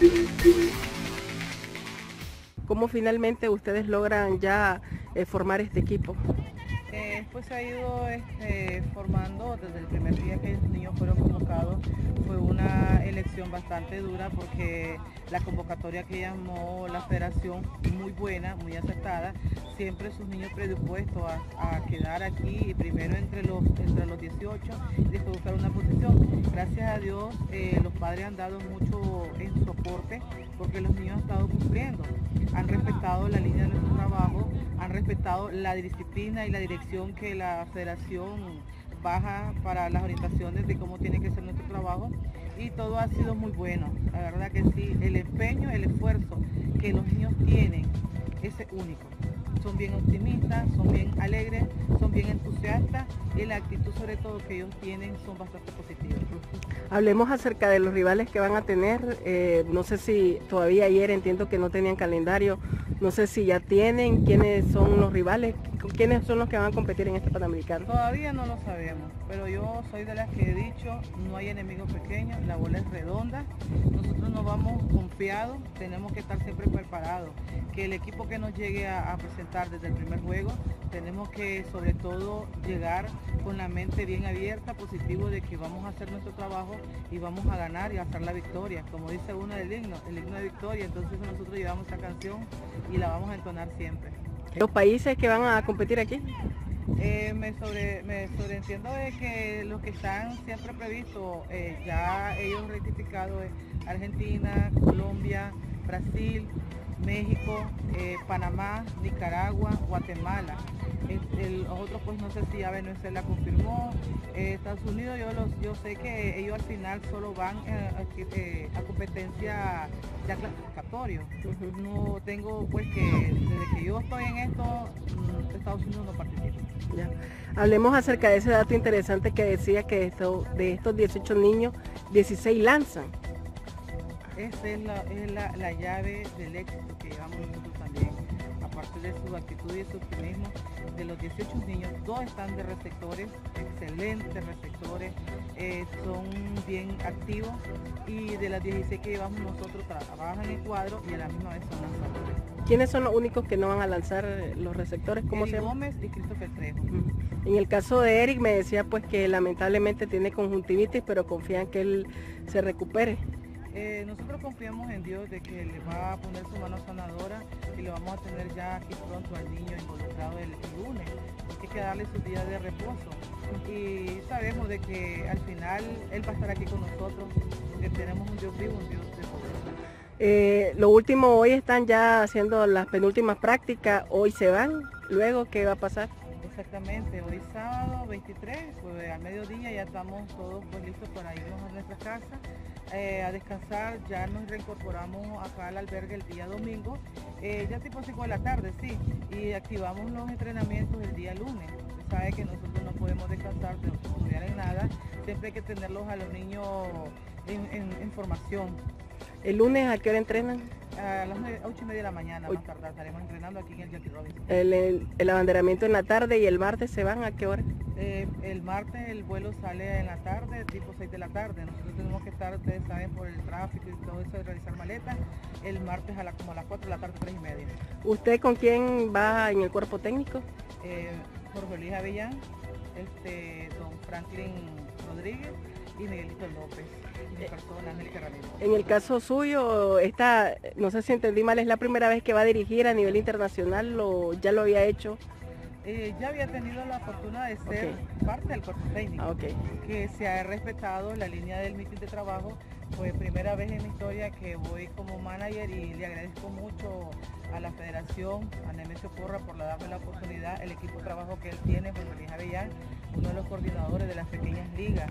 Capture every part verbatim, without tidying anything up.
¿Cómo finalmente ustedes logran ya eh, formar este equipo? Eh, pues se ha ido este, formando desde el primer día que los niños fueron convocados. Fue una elección bastante dura porque la convocatoria que llamó la federación, muy buena, muy aceptada, siempre sus niños predispuestos a, a quedar aquí primero entre los, entre los dieciocho y después buscar una posición. Gracias a Dios eh, los padres han dado mucho en soporte porque los niños han estado cumpliendo, han respetado la línea de nuestro trabajo, han respetado la disciplina y la dirección que la federación baja para las orientaciones de cómo tiene que ser nuestro trabajo, y todo ha sido muy bueno. La verdad que sí, el empeño, el esfuerzo que los niños tienen es único. Son bien optimistas, son bien alegres, son bien entusiastas y la actitud sobre todo que ellos tienen son bastante positivas. Hablemos acerca de los rivales que van a tener. Eh, no sé si todavía ayer entiendo que no tenían calendario. No sé si ya tienen, quiénes son los rivales, quiénes son los que van a competir en este Panamericano. Todavía no lo sabemos, pero yo soy de las que he dicho, no hay enemigos pequeños, la bola es redonda. Nosotros nos vamos confiados, tenemos que estar siempre preparados. Que el equipo que nos llegue a, a presentar desde el primer juego, tenemos que sobre todo llegar con la mente bien abierta, positivo de que vamos a hacer nuestro trabajo y vamos a ganar y a hacer la victoria. Como dice uno del himno, el himno de victoria, entonces nosotros llevamos esta canción y la vamos a entonar siempre. ¿Los países que van a competir aquí? Eh, me, sobre, me sobreentiendo de que los que están siempre previstos, eh, ya ellos rectificado es Argentina, Colombia, Brasil, México, eh, Panamá, Nicaragua, Guatemala. El, el otro pues no sé si ya Venezuela confirmó. eh, Estados Unidos yo, los, yo sé que ellos al final solo van eh, a, eh, a competencia ya clasificatorio. No tengo pues que desde que yo estoy en esto, Estados Unidos no participa. Ya. Hablemos acerca de ese dato interesante que decía que esto, de estos dieciocho niños, dieciséis lanzan. Esa es, la, es la, la llave del éxito que llevamos nosotros también. Aparte de su actitud y su optimismo, de los dieciocho niños, dos están de receptores, excelentes receptores, eh, son bien activos, y de las dieciséis que llevamos nosotros trabajan en cuadro y a la misma vez son lanzadores. ¿Quiénes son los únicos que no van a lanzar los receptores? ¿Cómo Eric se llama? Gómez y Christopher Trejo. Uh-huh. En el caso de Eric me decía pues que lamentablemente tiene conjuntivitis, pero confían que él se recupere. Eh, nosotros confiamos en Dios de que le va a poner su mano sanadora y le vamos a tener ya aquí pronto al niño involucrado el, el lunes. Hay que darle sus días de reposo y sabemos de que al final él va a estar aquí con nosotros, porque tenemos un Dios vivo, un Dios de poder. Eh, lo último, hoy están ya haciendo las penúltimas prácticas, hoy se van, luego ¿qué va a pasar? Exactamente, hoy sábado veintitrés, pues al mediodía ya estamos todos pues listos para irnos a nuestra casa eh, a descansar. Ya nos reincorporamos acá al albergue el día domingo, eh, ya tipo cinco de la tarde, sí, y activamos los entrenamientos el día lunes. Usted sabe que nosotros no podemos descansar de estudiar en nada, siempre hay que tenerlos a los niños en, en, en formación. ¿El lunes a qué hora entrenan? A las ocho y media de la mañana, más tarde estaremos entrenando aquí en el Jackie Robinson. El, el, el abanderamiento en la tarde, y el martes se van ¿a qué hora? Eh, el martes el vuelo sale en la tarde, tipo seis de la tarde. Nosotros tenemos que estar, ustedes saben, por el tráfico y todo eso de realizar maletas, el martes a la, como a las cuatro de la tarde, tres y media. ¿Usted con quién va en el cuerpo técnico? Eh, Jorge Luis Avellán, este, don Franklin Rodríguez y Miguelito López. Mi persona, Angélica Ramírez. En el caso suyo, esta, no sé si entendí mal, ¿es la primera vez que va a dirigir a nivel internacional o ya lo había hecho? Eh, ya había tenido la fortuna de ser okay. parte del cuerpo técnico, ah, okay. que se ha respetado la línea del mitin de trabajo. Fue primera vez en mi historia que voy como manager y le agradezco mucho a la federación, a Nemesio Porra, por darme la oportunidad, el equipo de trabajo que él tiene, Jorge Luis Avellán, uno de los coordinadores de las pequeñas ligas.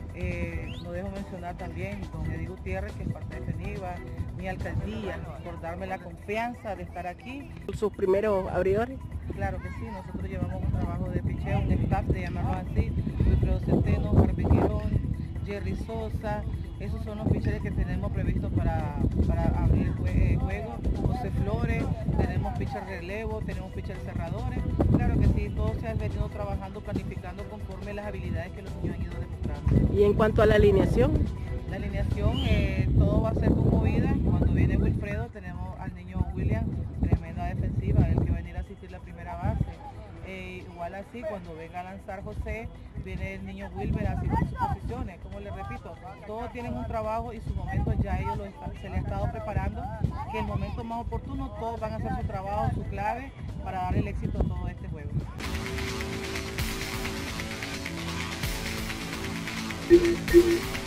Eh, no dejo mencionar también don Eddie Gutiérrez, que es parte de FENIVA, mi alcaldía, por darme la confianza de estar aquí. ¿Sus primeros abridores? Claro que sí, nosotros llevamos un trabajo de picheo, un staff, de llamarlo así, Wilfredo Centeno, Harvey Girón, Jerry Sosa, esos son los pitchers que tenemos previstos para, para abrir jue juego, José Flores, tenemos pitcher relevo, tenemos pitcher cerradores, claro que sí, todo se ha venido trabajando, planificando conforme las habilidades que los niños han ido demostrando. ¿Y en cuanto a la alineación? La alineación, eh, todo va a ser con movida. Cuando viene Wilfredo tenemos al niño William, tremenda defensiva, el que va a venir a asistir la primera base. Eh, igual así, cuando venga a lanzar José, viene el niño Wilber a asistir sus posiciones. Como les repito, todos tienen un trabajo y su momento ya ellos lo están, se les ha estado preparando, que el momento más oportuno todos van a hacer su trabajo, su clave, para dar el éxito a todo este juego. Thank you.